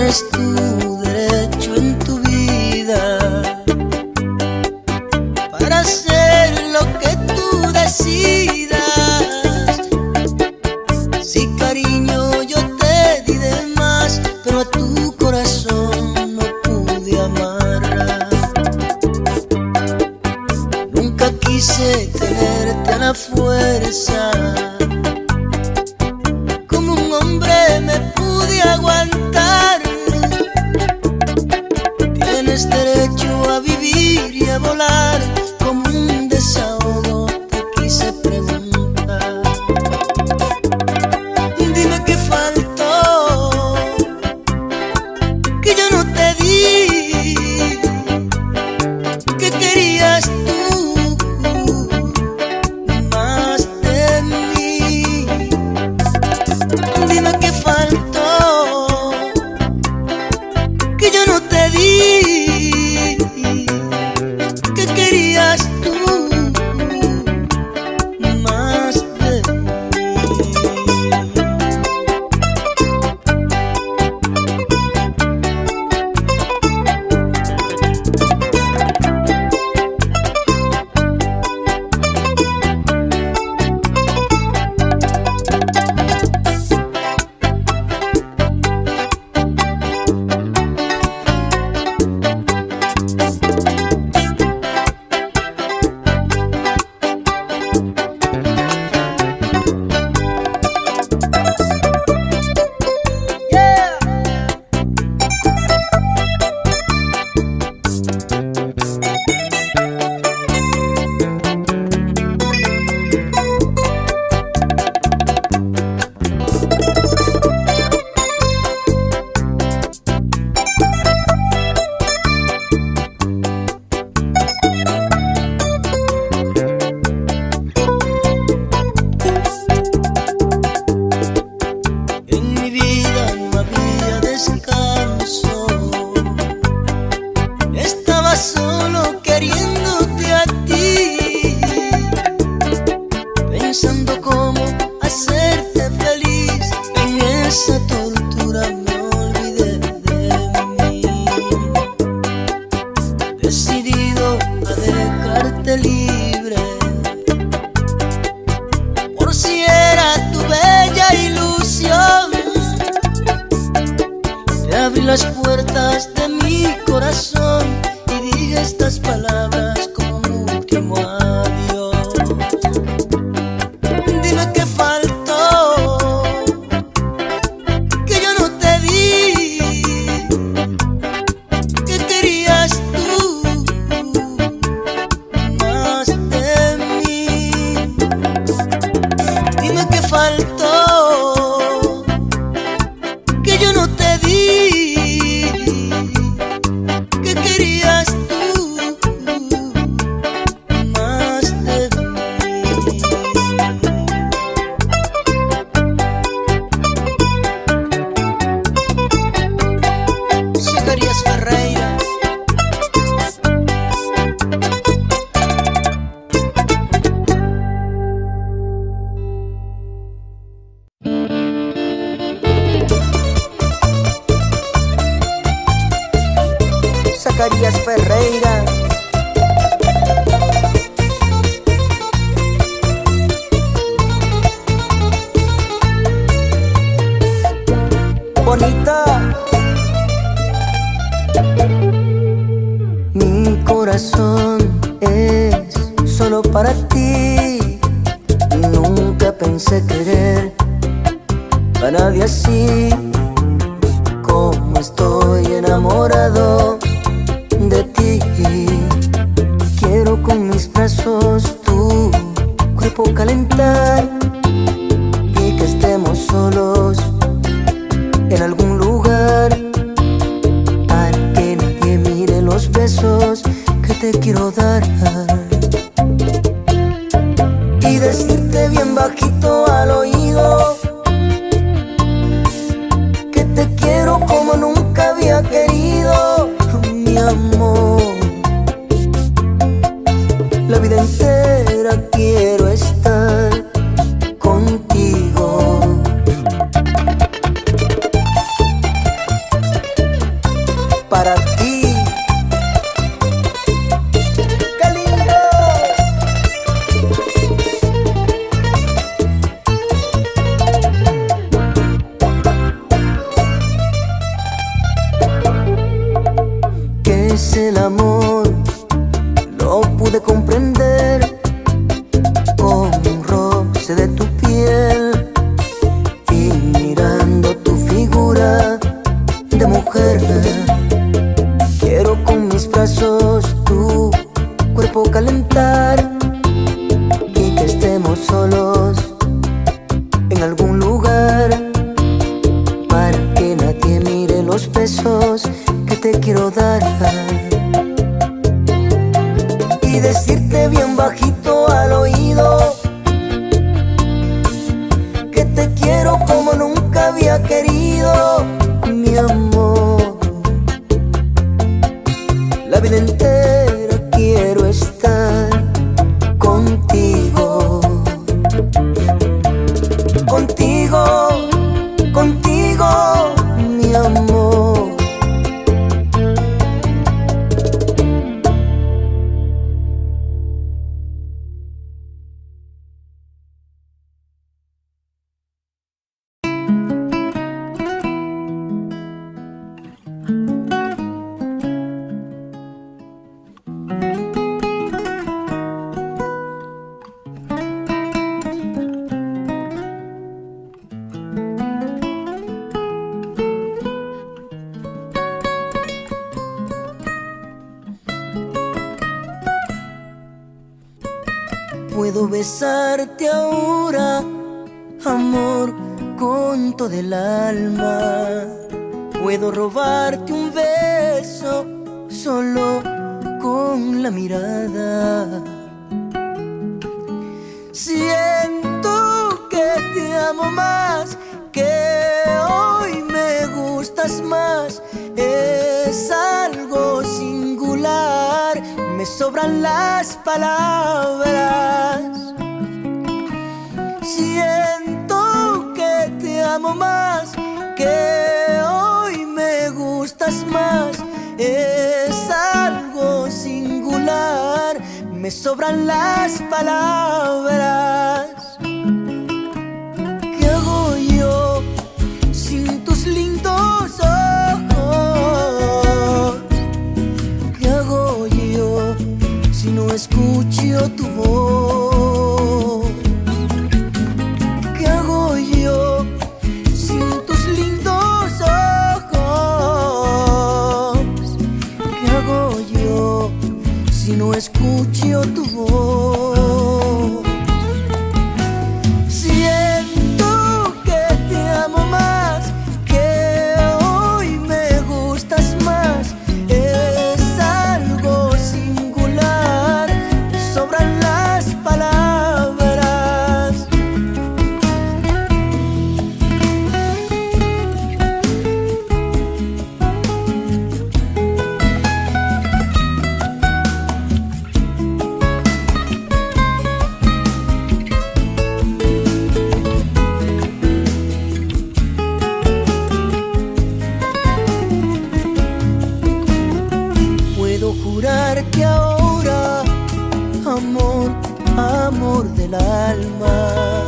Tienes tu derecho en tu vida para hacer lo que tú decidas. Sí, cariño, yo te di de más, pero a tu corazón no pude amarla. Nunca quise tenerte a la fuerza. Como un hombre me pude aguantar. Tienes derecho a vivir y a volar. Como un desahogo te quise preguntar. Dime qué faltó, que yo no te di. ¿Qué querías tú más de mí? Dime qué faltó, que yo no te di. ¿Qué querías tú más de mí? Solo queriéndote a ti, pensando cómo hacerte feliz. En esa tortura me olvidé de mí. Decidido a dejarte libre, por si era tu bella ilusión. Te abrí las puertas de mi corazón y dije estas palabras como un último adiós. Dime qué faltó, que yo no te di. ¿Qué querías tú más de mí? Dime qué faltó, que yo no te di. ¿Qué querías tú más de mí? Zacarías Ferreira. Zacarías Ferreira. Bonita. Mi corazón es solo para ti. Nunca pensé querer a nadie así. Como estoy enamorado de ti, quiero con mis brazos tu cuerpo calentar y que estemos solos en algún lugar, para que nadie mire los besos que te quiero dar, y decirte bien bajito al oído que te quiero como nunca había querido, mi amor. La vida entera quiero estar contigo. mujer. Quiero con mis brazos tu cuerpo calentar y que estemos solos en algún lugar para que nadie mire los besos que te quiero dar y decirte bien bajito al oído que te quiero como nunca había querido, mi amor. La vida entera quiero estar contigo, contigo, contigo, mi amor. Puedo besarte ahora, amor, con todo el alma. Puedo robarte un beso solo con la mirada. Siento que te amo más, que hoy me gustas más. Es algo singular, me sobran las palabras. Siento que te amo más, que hoy me gustas más. Es algo singular, me sobran las palabras. ¿Qué hago yo sin tus lindos ojos? ¿Qué hago yo si no escucho tu voz? ¿Qué hago yo sin tus lindos ojos? ¿Qué hago yo si no escucho tu voz? Siento que te amo más, que hoy me gustas más. Es algo singular, sobran las palabras. Puedo jurarte ahora, amor, amor del alma.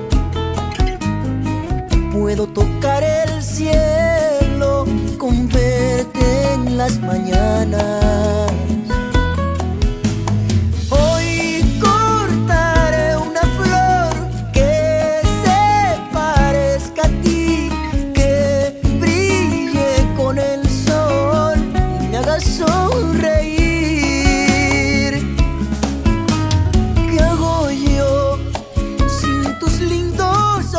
Puedo tocar el cielo con verte en las mañanas. Hoy cortaré una flor que se parezca a ti, que brille con el sol y me haga sonreír. ¿Qué hago yo sin tus lindos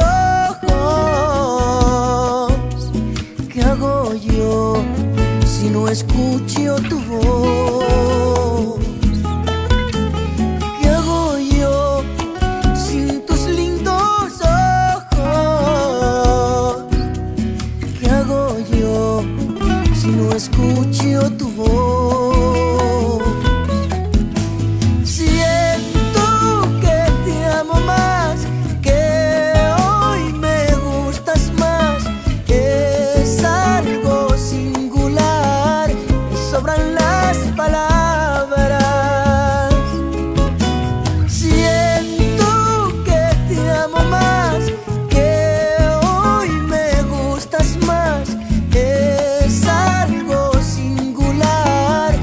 ojos? ¿Qué hago yo si no escucho tu voz? ¿Qué hago yo sin tus lindos ojos? ¿Qué hago yo si no escucho tu voz? Siento que te amo más, que hoy me gustas más. Es algo singular, me sobran las palabras. Siento que te amo más, que hoy me gustas más. Es algo singular,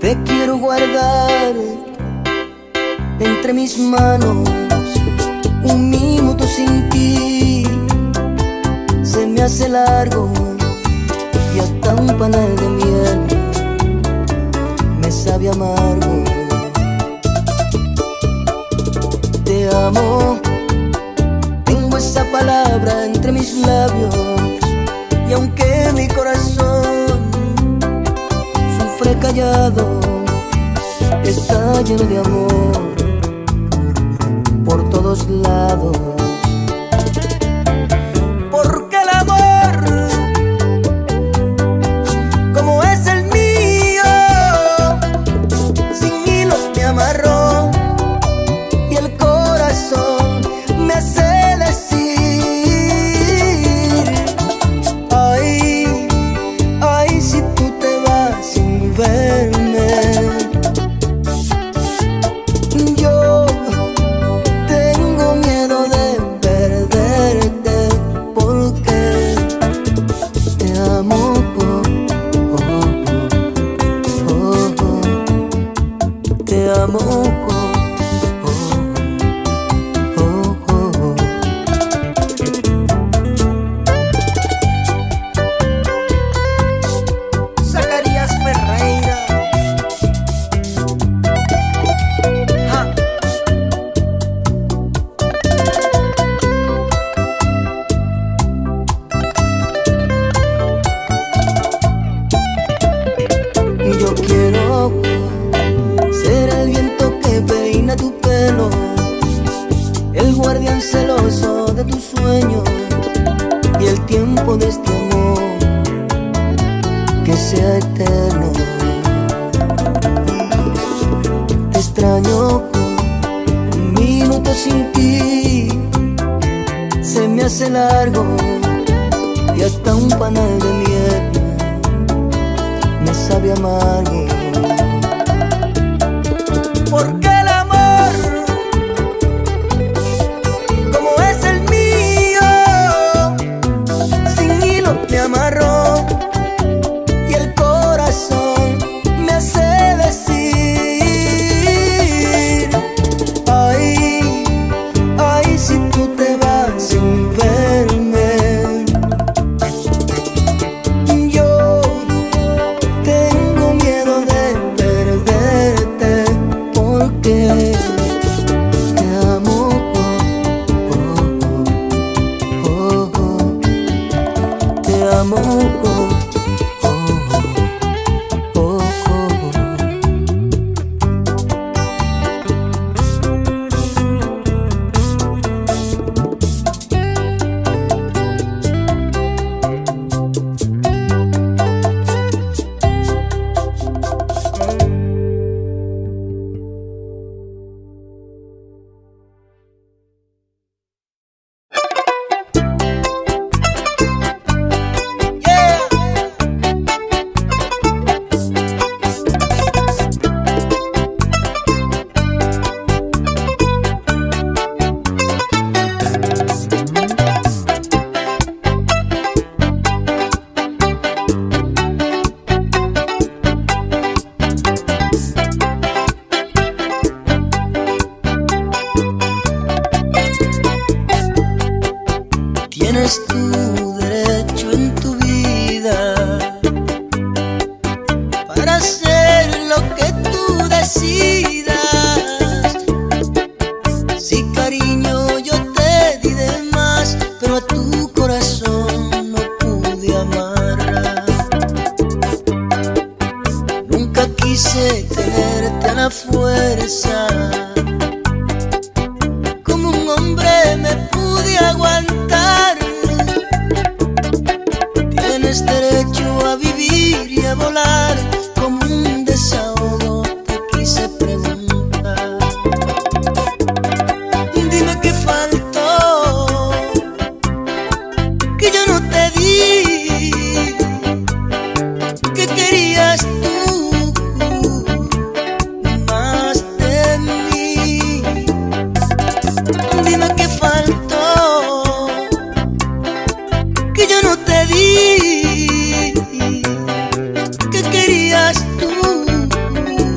Te quiero guardar entre mis manos. Un minuto sin ti se me hace largo, y hasta un panal de miel me sabe amargo. Te amo, tengo esa palabra entre mis labios, y aunque mi corazón sufre callado, está lleno de amor por todos lados. Porque el amor, como es el mío, sin hilos me amarró, y el corazón me hace decir: ay, ay, si tú te vas sin verme. Yo tengo miedo de perderte, porque te amo, te amo. Zacarías Ferreira. Ja. Yo quiero ser el viento que peina tu pelo, el guardián celoso de tus sueños, y el tiempo de este amor que sea eterno. Te extraño, un minuto sin ti se me hace largo, y hasta un panal de miel me sabe amargo. Porque el amor, como es el mío, sin hilo me amarró, y el corazón me hace decir: ay, ay, si tú te vas sin verme. Yo tengo miedo de perderte, porque te amo, te amo. Tienes tu derecho en tu vida para hacer lo que tú decidas. Sí, cariño, yo te di de más, pero a tu corazón no pude amarrar. Nunca quise tenerte a la fuerza, como un hombre me pude aguantar. Tienes derecho a vivir y a volar, como un desahogo te quise preguntar. Dime qué faltó, que yo no te di, que querías tú más de mí. Dime qué faltó, que yo no te di, que querías tú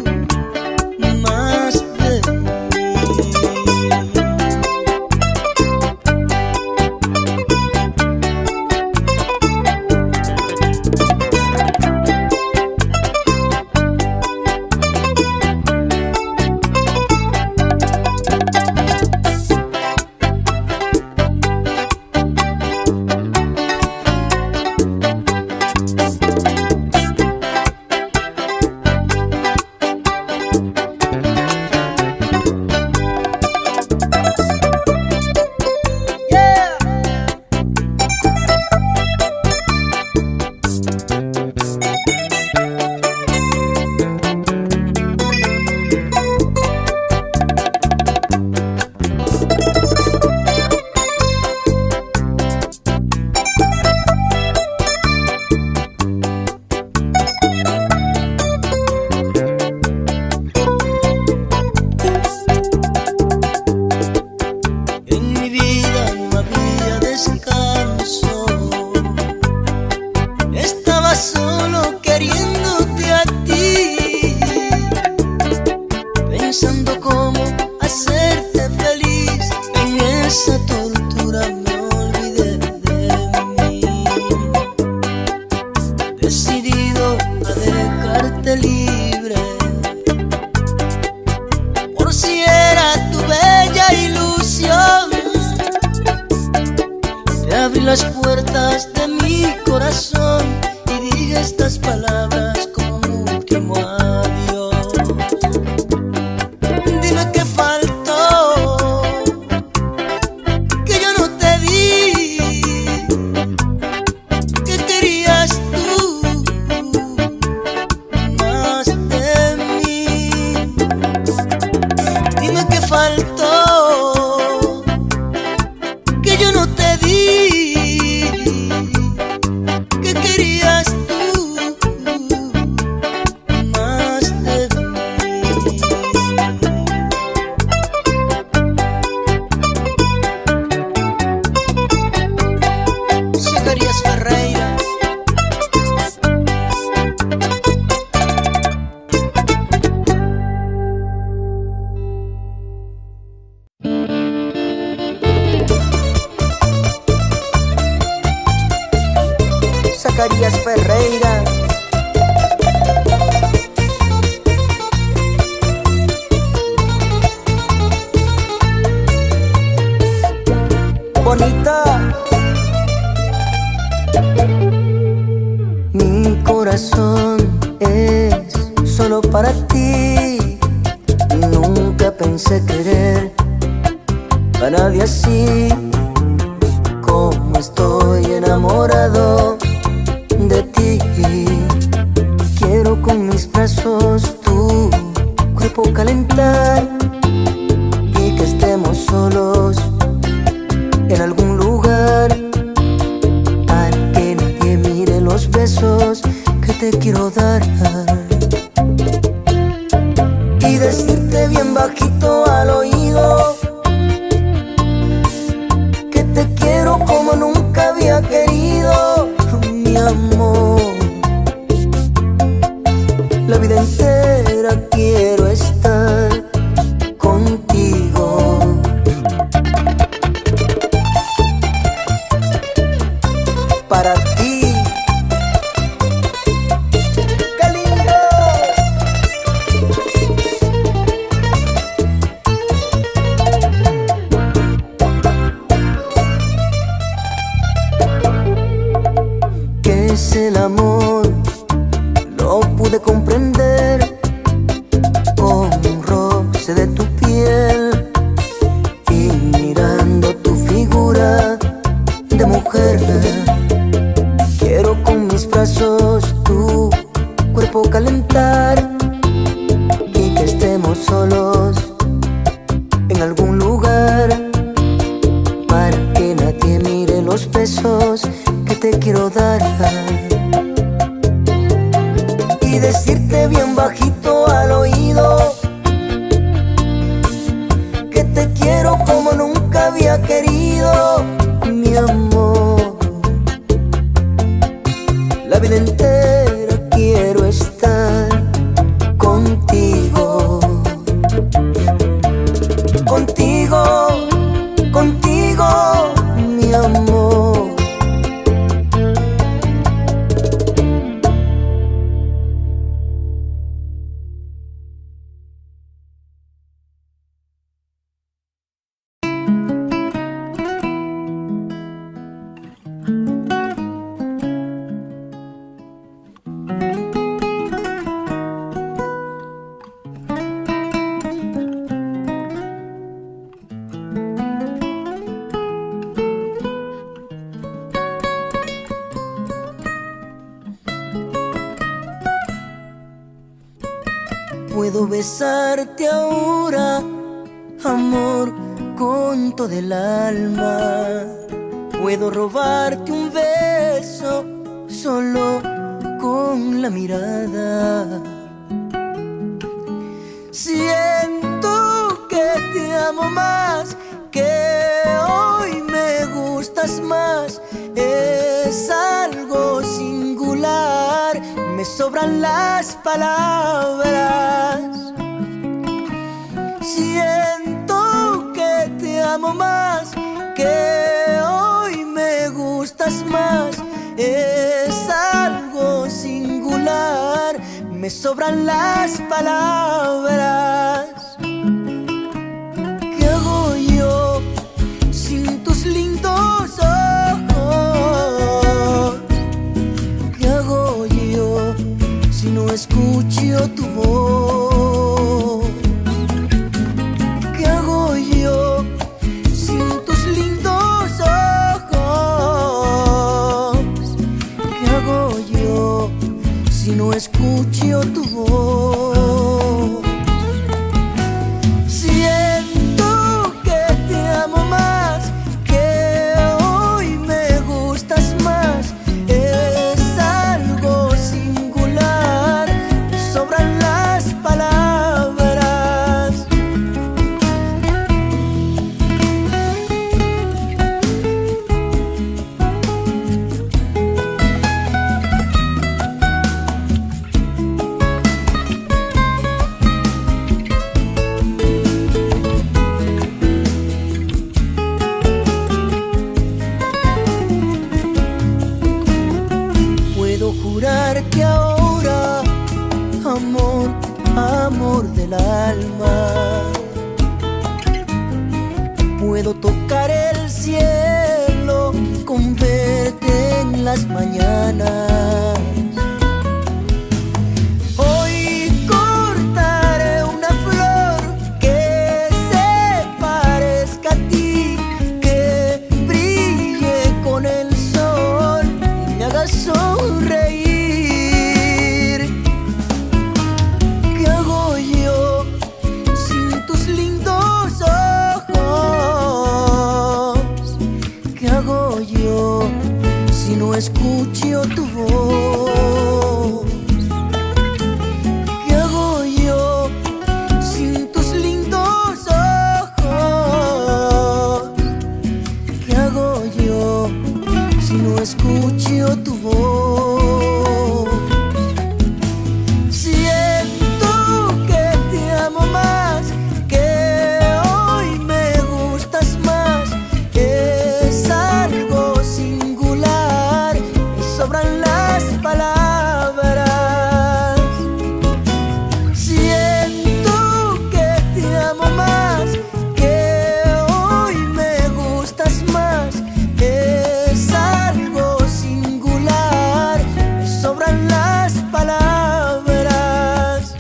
puertas de mi corazón y diga estas palabras como un último adiós. Dime qué faltó, que yo no te di, que querías tú más de mí. Dime qué faltó, que yo no te di, que querías tú más de mí. Zacarías Ferreira. Zacarías Ferreira. Bonita. Mi corazón es solo para ti. Nunca pensé querer a nadie así. Como estoy enamorado de ti. Quiero con mis brazos tu cuerpo calentar y que estemos solos en algún lugar, para que nadie mire los besos que te quiero dar y decirte bien bajito al oído que te quiero como nunca había querido, mi amor. La vida entera quiero estar contigo. Para ti, qué lindo. ¿Qué es el amor? Lo pude comprender con un roce de tu piel y mirando tu figura de mujer. Quiero con mis brazos tu cuerpo calentar y que estemos solos en algún lugar, para que nadie mire los besos que te quiero dar y decirte bien bajito al oído que te quiero como nunca había querido, mi amor. La vida entera quiero estar contigo. Contigo, contigo, mi amor. Puedo besarte ahora, amor, con todo el alma. Puedo robarte un beso solo con la mirada. Siento que te amo más, que hoy me gustas más. Es algo singular, me sobran las palabras. Siento que te amo más, que hoy me gustas más. Es algo singular, me sobran las palabras. ¿Qué hago yo sin tus lindos ojos? no escucho tu voz. Siento que te amo más, que hoy me gustas más. Es algo singular, sobran las palabras. Puedo jurar que ahora, amor, amor del alma, puedo tocar el cielo con verte en las mañanas. Hoy cortaré una flor que se parezca a ti, que brille con el sol y me haga sonreír. ¿Qué hago yo sin tus lindos ojos? ¿Qué hago yo si no escucho tu voz? ¿Qué hago yo sin tus lindos ojos? ¿Qué hago yo si no escucho tu voz? Siento que te amo más, que hoy me gustas más. Es algo singular, me sobran las palabras. Siento que te amo más, que hoy me gustas más. Es algo singular, me sobran las palabras.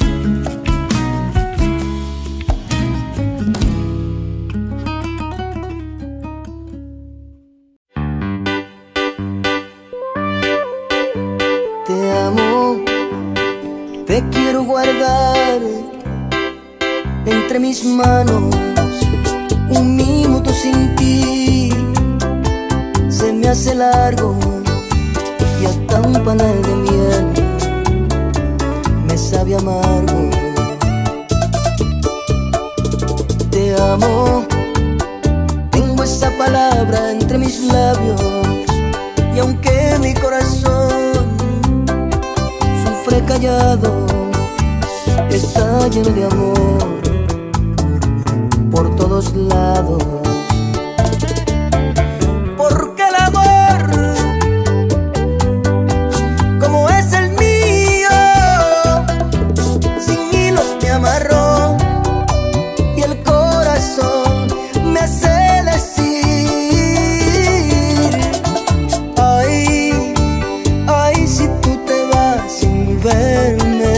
Te amo, te quiero guardar entre mis manos. Un minuto sin ti se me hace largo, y hasta un panal de miel me sabe amargo. Te amo, tengo esa palabra entre mis labios, y aunque mi corazón sufre callado, está lleno de amor por todos lados. Porque el amor, como es el mío, sin hilos me amarró, y el corazón me hace decir: ay, ay, si tú te vas sin verme,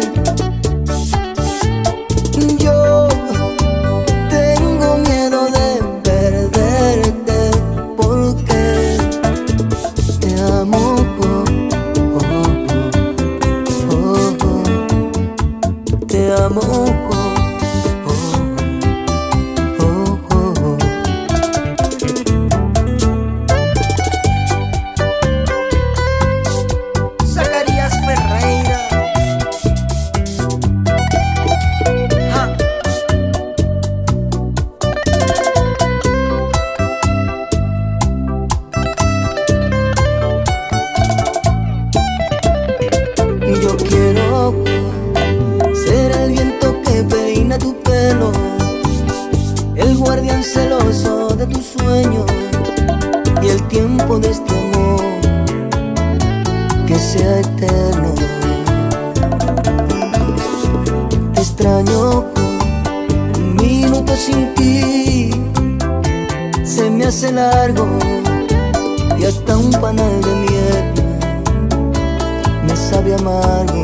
yo tengo miedo de perderte, porque te amo, te amo, Zacarías Ferreira. Ja. Yo quiero ser el viento que peina tu pelo, el guardián celoso de tus sueños, y el tiempo de este amor que sea eterno. Te extraño, un minuto sin ti se me hace largo, y hasta un panal de miel me sabe amargo.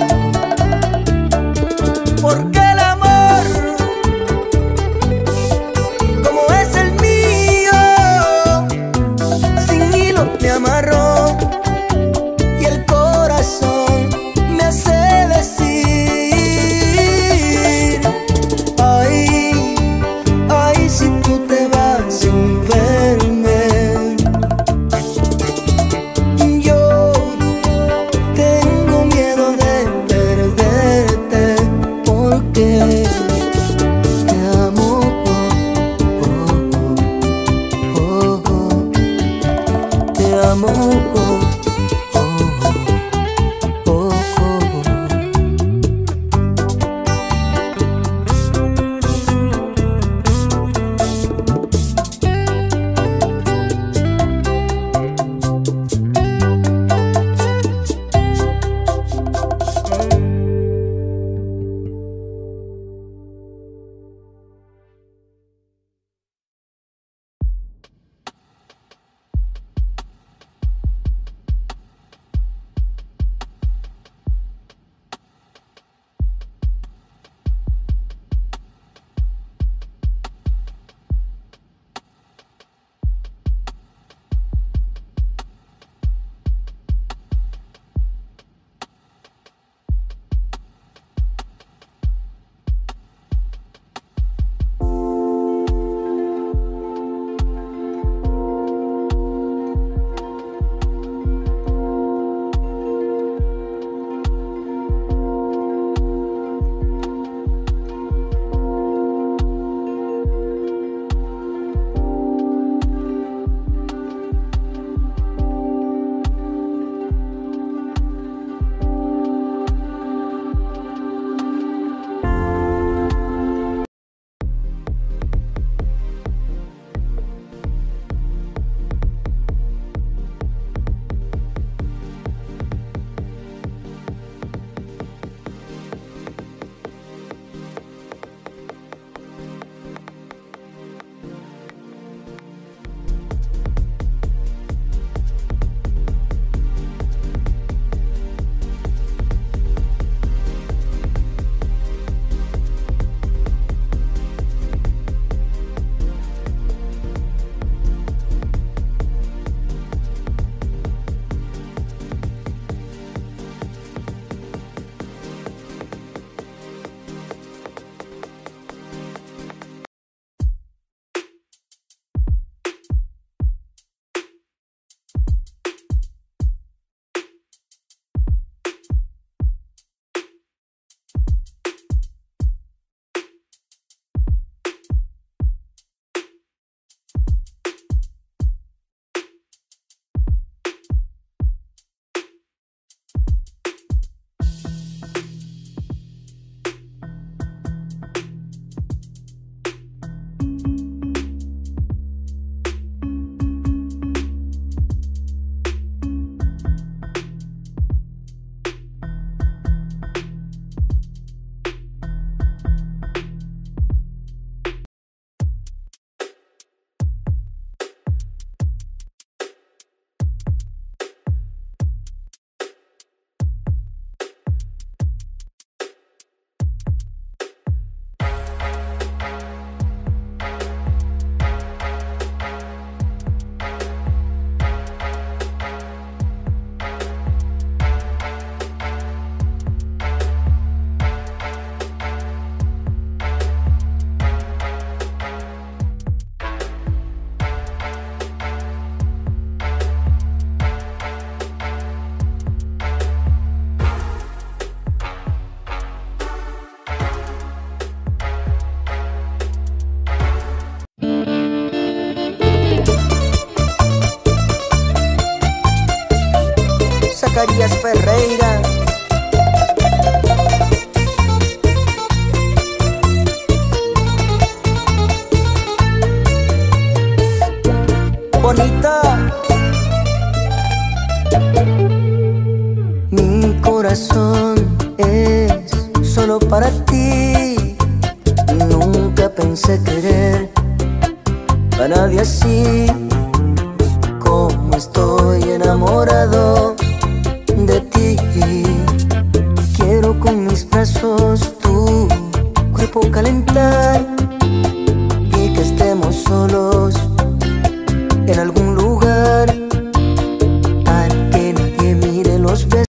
Porque el amor, como es el mío, sin hilo me amarró, y el corazón amo. Zacarías Ferreira. Bonita. Mi corazón es solo para ti. Nunca pensé querer a nadie así como estoy enamorado.